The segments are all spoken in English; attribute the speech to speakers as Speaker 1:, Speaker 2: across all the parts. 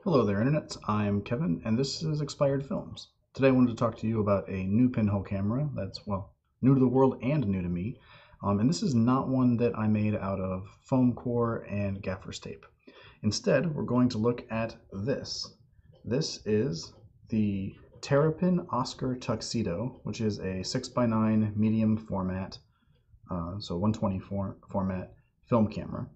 Speaker 1: Hello there, Internet. I'm Kevin, and this is Expired Films. Today I wanted to talk to you about a new pinhole camera that's, well, new to the world and new to me. And this is not one that I made out of foam core and gaffer's tape. Instead, we're going to look at this. This is the TerraPin Oskar Tuxedo, which is a 6x9 medium format, so 120 format film camera.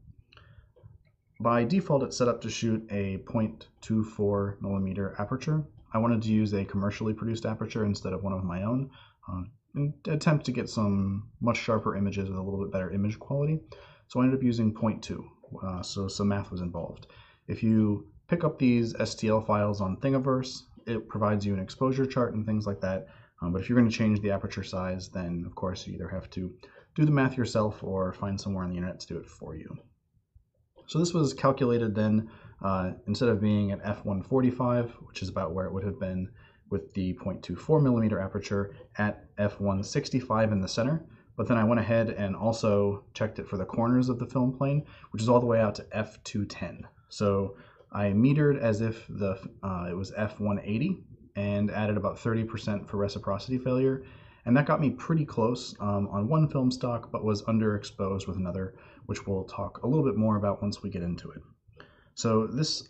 Speaker 1: By default, it's set up to shoot a 0.24 millimeter aperture. I wanted to use a commercially produced aperture instead of one of my own, and attempt to get some much sharper images with a little bit better image quality. So I ended up using 0.2, so some math was involved. If you pick up these STL files on Thingiverse, it provides you an exposure chart and things like that. But if you're going to change the aperture size, then of course you either have to do the math yourself or find somewhere on the internet to do it for you. So this was calculated then, instead of being at f1.45, which is about where it would have been with the 0.24 millimeter aperture, at f1.65 in the center. But then I went ahead and also checked it for the corners of the film plane, which is all the way out to f2.10. So I metered as if it was f1.80 and added about 30% for reciprocity failure. And that got me pretty close on one film stock, but was underexposed with another, which we'll talk a little bit more about once we get into it. So these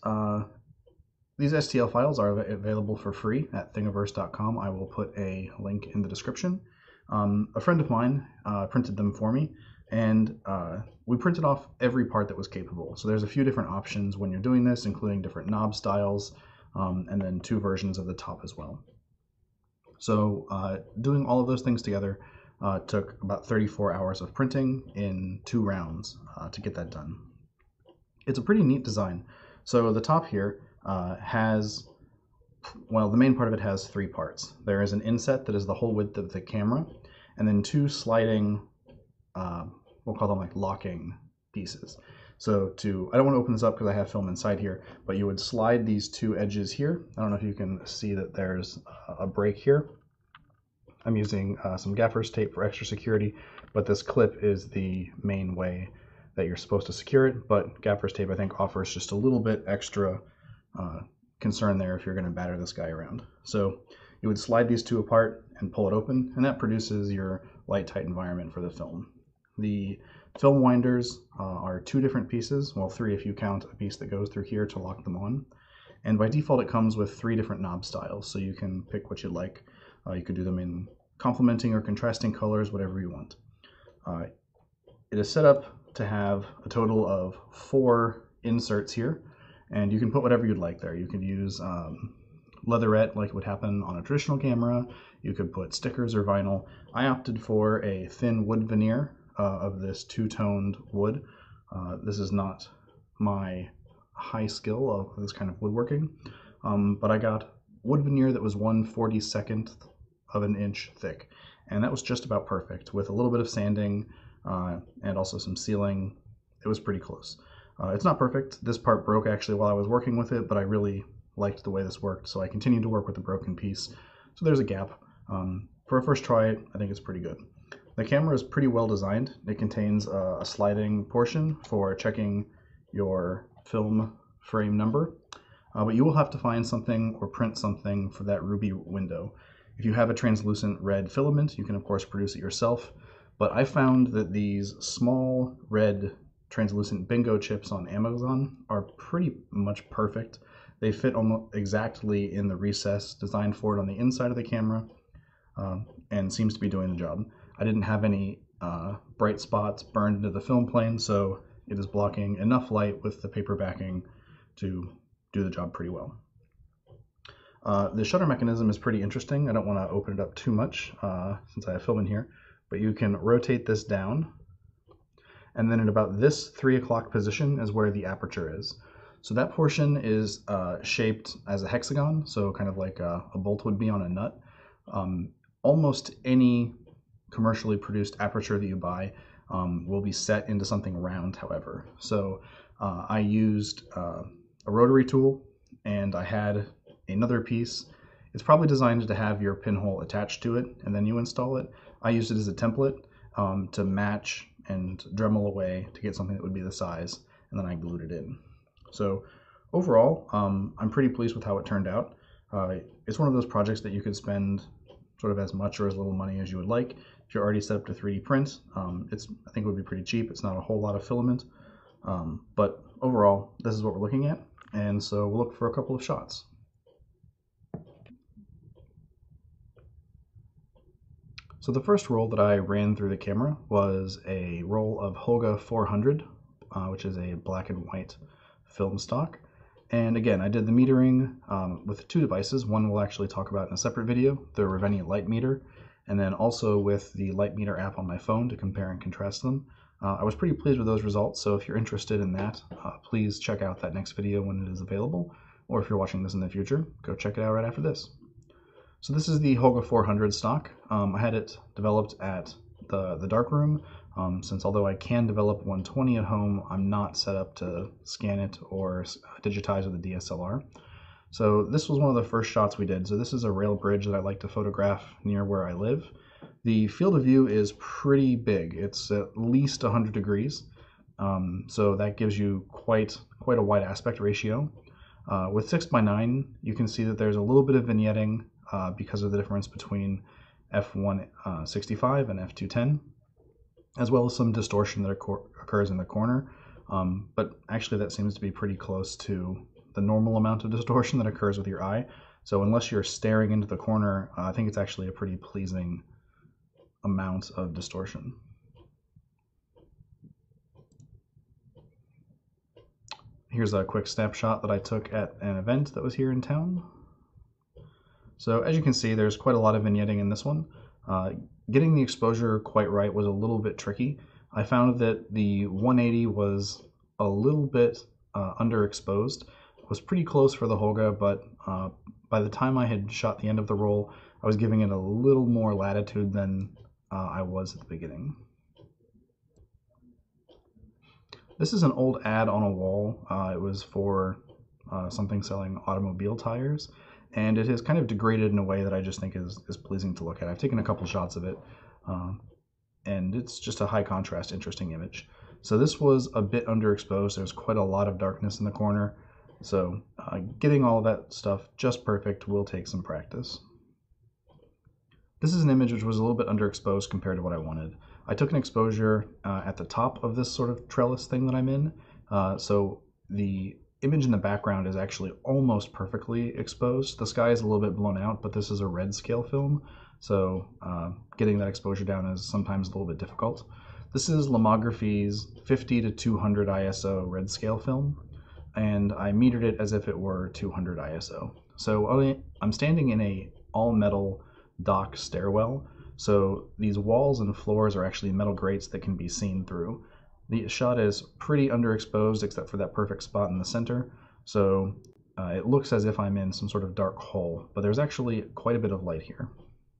Speaker 1: STL files are available for free at thingiverse.com. I will put a link in the description. A friend of mine printed them for me, and we printed off every part that was capable. So there's a few different options when you're doing this, including different knob styles, and then two versions of the top as well. So doing all of those things together took about 34 hours of printing in 2 rounds to get that done. It's a pretty neat design. So the top here has, well, the main part of it has 3 parts. There is an inset that is the whole width of the camera, and then 2 sliding, we'll call them like locking pieces. So I don't want to open this up because I have film inside here, but you would slide these 2 edges here. I don't know if you can see that there's a break here. I'm using some gaffer's tape for extra security, but this clip is the main way that you're supposed to secure it. But gaffer's tape, I think, offers just a little bit extra concern there if you're going to batter this guy around. So you would slide these 2 apart and pull it open, and that produces your light tight environment for the film. The film winders are 2 different pieces, well 3 if you count a piece that goes through here to lock them on. And by default it comes with 3 different knob styles, so you can pick what you like. You could do them in complementing or contrasting colors, whatever you want. It is set up to have a total of 4 inserts here, and you can put whatever you'd like there. You could use leatherette like it would happen on a traditional camera. You could put stickers or vinyl. I opted for a thin wood veneer of this 2-toned wood. This is not my high skill of this kind of woodworking, but I got wood veneer that was 1/42 of an inch thick, and that was just about perfect with a little bit of sanding and also some sealing. It was pretty close. It's not perfect. This part broke actually while I was working with it, but I really liked the way this worked, so I continued to work with the broken piece. So there's a gap. For a first try, I think it's pretty good. The camera is pretty well designed. It contains a sliding portion for checking your film frame number, but you will have to find something or print something for that ruby window. If you have a translucent red filament, you can of course produce it yourself, but I found that these small red translucent bingo chips on Amazon are pretty much perfect. They fit almost exactly in the recess designed for it on the inside of the camera, and seems to be doing the job. I didn't have any bright spots burned into the film plane, so it is blocking enough light with the paper backing to do the job pretty well. The shutter mechanism is pretty interesting. I don't want to open it up too much since I have film in here, but you can rotate this down, and then at about this 3 o'clock position is where the aperture is. So that portion is shaped as a hexagon, so kind of like a bolt would be on a nut. Almost any commercially produced aperture that you buy will be set into something round, however. So I used a rotary tool, and I had another piece. It's probably designed to have your pinhole attached to it, and then you install it. I used it as a template to match and Dremel away to get something that would be the size, and then I glued it in. So Overall, I'm pretty pleased with how it turned out. It's one of those projects that you could spend sort of as much or as little money as you would like. If you're already set up to 3D print, I think it would be pretty cheap. It's not a whole lot of filament, but overall, this is what we're looking at, and so we'll look for a couple of shots. So the first roll that I ran through the camera was a roll of Holga 400, which is a black and white film stock. And again, I did the metering with two devices. One we'll actually talk about in a separate video, the Reveni light meter, and then also with the light meter app on my phone to compare and contrast them. I was pretty pleased with those results, so if you're interested in that, please check out that next video when it is available, or if you're watching this in the future, go check it out right after this. So this is the Holga 400 stock. I had it developed at the darkroom, since although I can develop 120 at home, I'm not set up to scan it or digitize with a DSLR. So this was one of the first shots we did. So this is a rail bridge that I like to photograph near where I live. The field of view is pretty big. It's at least 100 degrees. So that gives you quite a wide aspect ratio. With 6:9, you can see that there's a little bit of vignetting because of the difference between f1.65 and f2.10, as well as some distortion that occurs in the corner. But actually that seems to be pretty close to the normal amount of distortion that occurs with your eye. So unless you're staring into the corner, I think it's actually a pretty pleasing amount of distortion. Here's a quick snapshot that I took at an event that was here in town. So as you can see, there's quite a lot of vignetting in this one. Getting the exposure quite right was a little bit tricky. I found that the 180 was a little bit underexposed. It was pretty close for the Holga, but by the time I had shot the end of the roll, I was giving it a little more latitude than I was at the beginning. This is an old ad on a wall. It was for something selling automobile tires, and it has kind of degraded in a way that I just think is pleasing to look at. I've taken a couple shots of it, and it's just a high contrast, interesting image. So this was a bit underexposed. There's quite a lot of darkness in the corner, so getting all that stuff just perfect will take some practice. This is an image which was a little bit underexposed compared to what I wanted. I took an exposure at the top of this sort of trellis thing that I'm in, so the image in the background is actually almost perfectly exposed. The sky is a little bit blown out, but this is a red scale film, so getting that exposure down is sometimes a little bit difficult. This is Lomography's 50 to 200 ISO red scale film, and I metered it as if it were 200 ISO. So I'm standing in a all-metal dock stairwell, so these walls and floors are actually metal grates that can be seen through. The shot is pretty underexposed except for that perfect spot in the center, so it looks as if I'm in some sort of dark hole, but there's actually quite a bit of light here.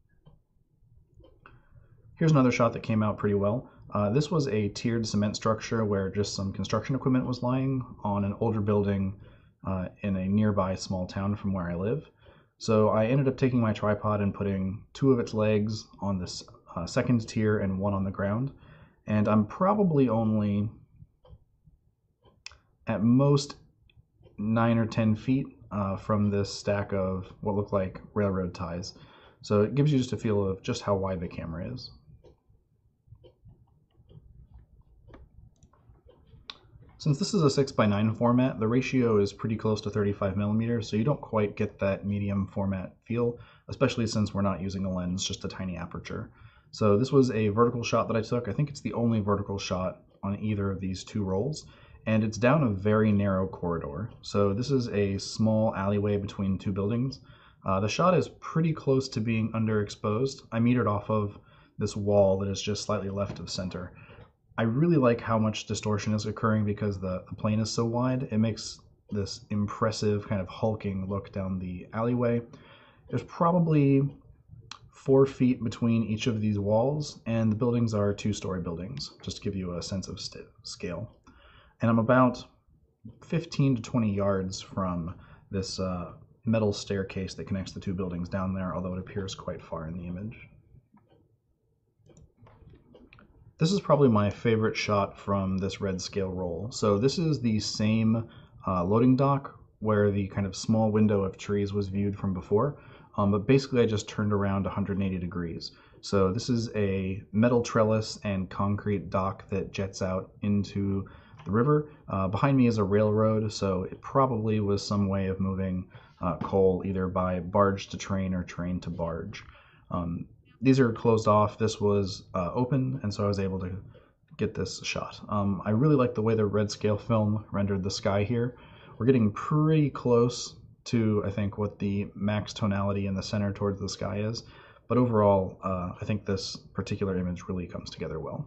Speaker 1: Here's another shot that came out pretty well. This was a tiered cement structure where just some construction equipment was lying on an older building in a nearby small town from where I live. So I ended up taking my tripod and putting two of its legs on this second tier and one on the ground. And I'm probably only at most 9 or 10 feet from this stack of what look like railroad ties. So it gives you just a feel of just how wide the camera is. Since this is a 6:9 format, the ratio is pretty close to 35 millimeters, so you don't quite get that medium format feel, especially since we're not using a lens, just a tiny aperture. So this was a vertical shot that I took. I think it's the only vertical shot on either of these two rolls, and it's down a very narrow corridor. So this is a small alleyway between two buildings. The shot is pretty close to being underexposed. I metered off of this wall that is just slightly left of center. I really like how much distortion is occurring because the plane is so wide. It makes this impressive kind of hulking look down the alleyway. There's probably 4 feet between each of these walls, and the buildings are 2-story buildings, just to give you a sense of scale. And I'm about 15 to 20 yards from this metal staircase that connects the two buildings down there, although it appears quite far in the image. This is probably my favorite shot from this red scale roll. So this is the same loading dock where the kind of small window of trees was viewed from before, but basically I just turned around 180 degrees. So this is a metal trellis and concrete dock that jets out into the river. Behind me is a railroad, so it probably was some way of moving coal either by barge to train or train to barge. These are closed off. This was open, and so I was able to get this shot. I really like the way the red scale film rendered the sky here. We're getting pretty close to, I think, what the max tonality in the center towards the sky is. But overall, I think this particular image really comes together well.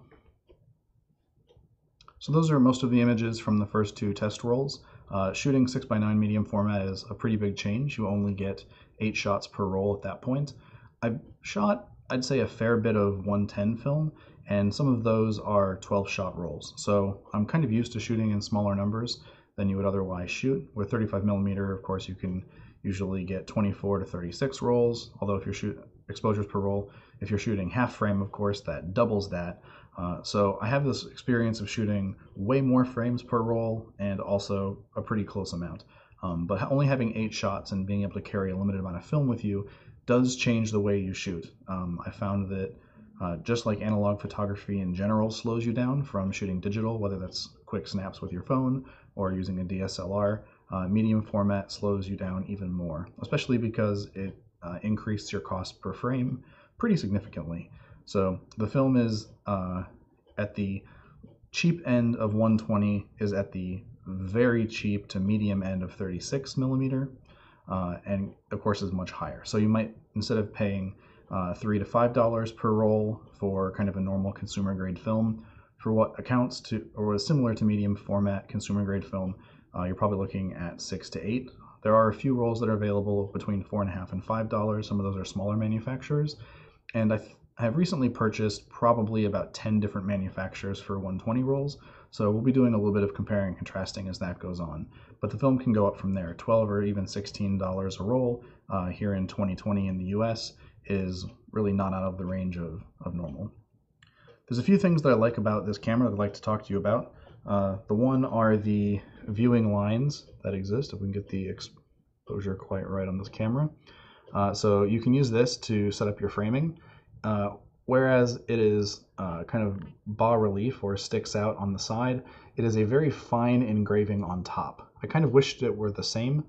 Speaker 1: So those are most of the images from the first two test rolls. Shooting 6x9 medium format is a pretty big change. You only get 8 shots per roll at that point. I've shot, I'd say, a fair bit of 110 film, and some of those are 12-shot rolls. So I'm kind of used to shooting in smaller numbers than you would otherwise shoot. With 35mm, of course, you can usually get 24 to 36 rolls, although if you're shooting exposures per roll, if you're shooting half frame, of course, that doubles that. So I have this experience of shooting way more frames per roll and also a pretty close amount. But only having 8 shots and being able to carry a limited amount of film with you does change the way you shoot. I found that just like analog photography in general slows you down from shooting digital, whether that's quick snaps with your phone or using a DSLR, medium format slows you down even more, especially because it increases your cost per frame pretty significantly. So the film is at the cheap end of 120, is at the very cheap to medium end of 36mm, and of course is much higher. So you might, instead of paying $3 to $5 per roll for kind of a normal consumer grade film, for what accounts to or is similar to medium format consumer grade film, you're probably looking at $6 to $8. There are a few rolls that are available between $4.50 and $5. Some of those are smaller manufacturers, and I have recently purchased probably about 10 different manufacturers for 120 rolls, so we'll be doing a little bit of comparing and contrasting as that goes on. But the film can go up from there. $12 or even $16 a roll here in 2020 in the US is really not out of the range of normal. There's a few things that I like about this camera that I'd like to talk to you about. The one are the viewing lines that exist, if we can get the exposure quite right on this camera. So you can use this to set up your framing. Whereas it is kind of bas relief or sticks out on the side, it is a very fine engraving on top. I kind of wished it were the same.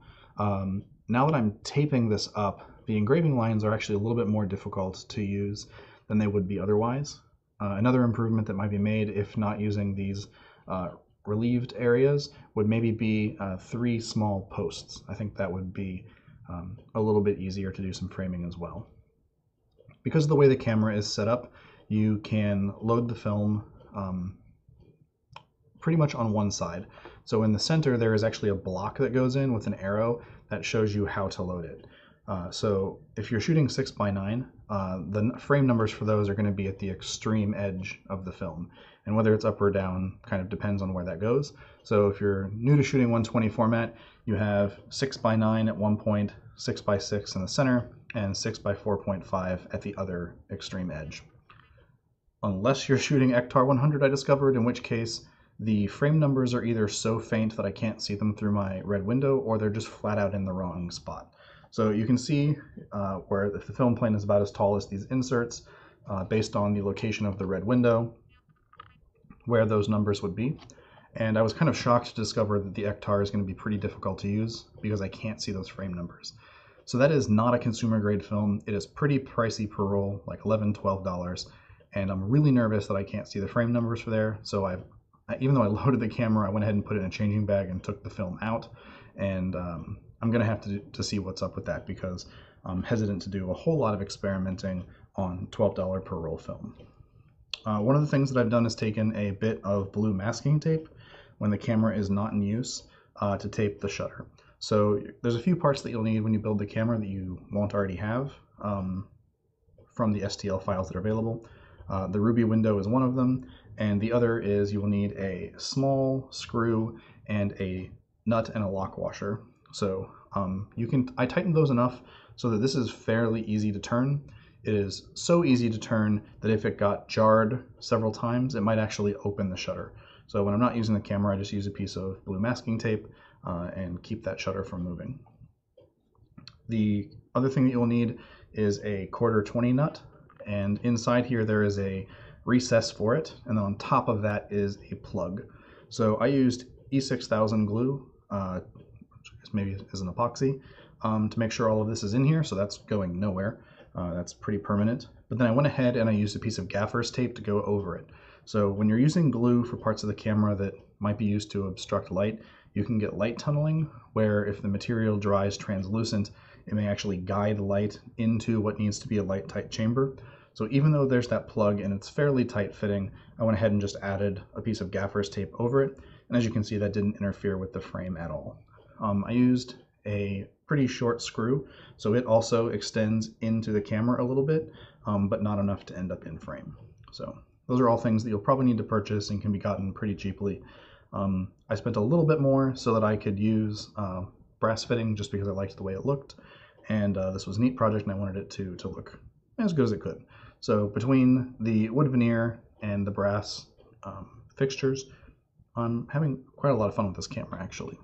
Speaker 1: Now that I'm taping this up, the engraving lines are actually a little bit more difficult to use than they would be otherwise. Another improvement that might be made, if not using these relieved areas, would maybe be 3 small posts. I think that would be a little bit easier to do some framing as well. Because of the way the camera is set up, you can load the film pretty much on one side. So in the center there is actually a block that goes in with an arrow that shows you how to load it. So if you're shooting 6x9, the frame numbers for those are going to be at the extreme edge of the film. And whether it's up or down kind of depends on where that goes. So if you're new to shooting 120 format, you have 6x9 at one point, 6x6 in the center, and 6x4.5 at the other extreme edge. Unless you're shooting Ektar 100, I discovered, in which case the frame numbers are either so faint that I can't see them through my red window, or they're just flat out in the wrong spot. So you can see where if the film plane is about as tall as these inserts, based on the location of the red window, where those numbers would be. And I was kind of shocked to discover that the Ektar is going to be pretty difficult to use because I can't see those frame numbers. So that is not a consumer grade film. It is pretty pricey per roll, like $11, $12, and I'm really nervous that I can't see the frame numbers for there. So even though I loaded the camera, I went ahead and put it in a changing bag and took the film out, and I'm going to have to see what's up with that because I'm hesitant to do a whole lot of experimenting on $12 per roll film. One of the things that I've done is taken a bit of blue masking tape when the camera is not in use to tape the shutter. So there's a few parts that you'll need when you build the camera that you won't already have from the STL files that are available. The ruby window is one of them, and the other is you will need a small screw and a nut and a lock washer. So I tightened those enough so that this is fairly easy to turn. It is so easy to turn that if it got jarred several times, it might actually open the shutter. So when I'm not using the camera, I just use a piece of blue masking tape and keep that shutter from moving. The other thing that you'll need is a 1/4 nut, and inside here there is a recess for it, and then on top of that is a plug. So I used E6000 glue, which maybe is an epoxy, to make sure all of this is in here, so that's going nowhere. That's pretty permanent. But then I went ahead and I used a piece of gaffer's tape to go over it. So when you're using glue for parts of the camera that might be used to obstruct light, you can get light tunneling, where if the material dries translucent, it may actually guide light into what needs to be a light-tight chamber. So even though there's that plug and it's fairly tight fitting, I went ahead and just added a piece of gaffer's tape over it. And as you can see, that didn't interfere with the frame at all. I used a pretty short screw, so it also extends into the camera a little bit, but not enough to end up in frame. So those are all things that you'll probably need to purchase and can be gotten pretty cheaply. I spent a little bit more so that I could use brass fitting just because I liked the way it looked, and this was a neat project and I wanted it to look as good as it could. So between the wood veneer and the brass fixtures, I'm having quite a lot of fun with this camera actually.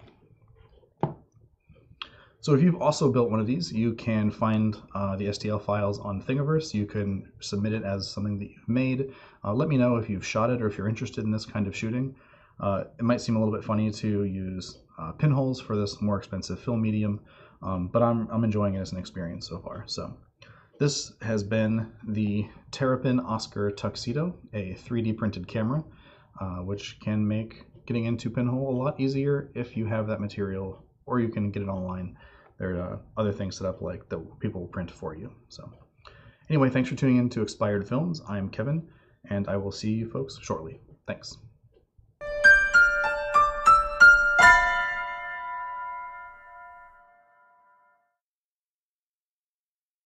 Speaker 1: So if you've also built one of these, you can find the STL files on Thingiverse. You can submit it as something that you've made. Let me know if you've shot it or if you're interested in this kind of shooting. It might seem a little bit funny to use pinholes for this more expensive film medium, but I'm enjoying it as an experience so far. So this has been the TerraPin Oskar Tuxedo, a 3D printed camera, which can make getting into pinhole a lot easier if you have that material, or you can get it online. There are other things set up like that people will print for you. So anyway, thanks for tuning in to Expired Films. I'm Kevin, and I will see you folks shortly. Thanks.